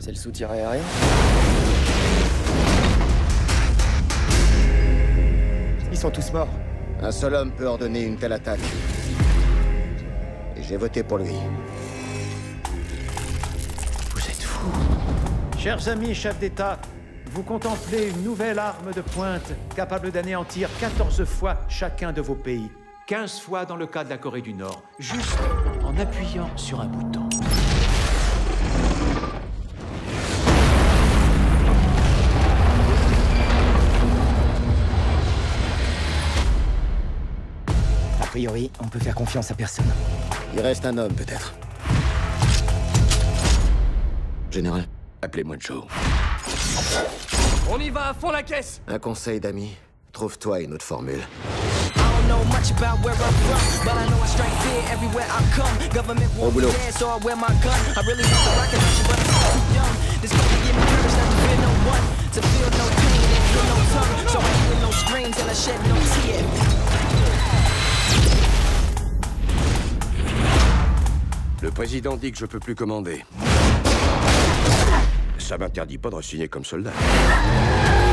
C'est le soutien aérien? Ils sont tous morts. Un seul homme peut ordonner une telle attaque. Et j'ai voté pour lui. Vous êtes fous. Chers amis chefs d'État, vous contemplez une nouvelle arme de pointe capable d'anéantir 14 fois chacun de vos pays. 15 fois dans le cas de la Corée du Nord, juste en appuyant sur un bouton. A priori, on peut faire confiance à personne. Il reste un homme, peut-être. Général, appelez-moi Joe. On y va à fond la caisse! Un conseil d'amis, trouve-toi une autre formule. Au boulot. Le président dit que je peux plus commander. Ça m'interdit pas de re-signer comme soldat.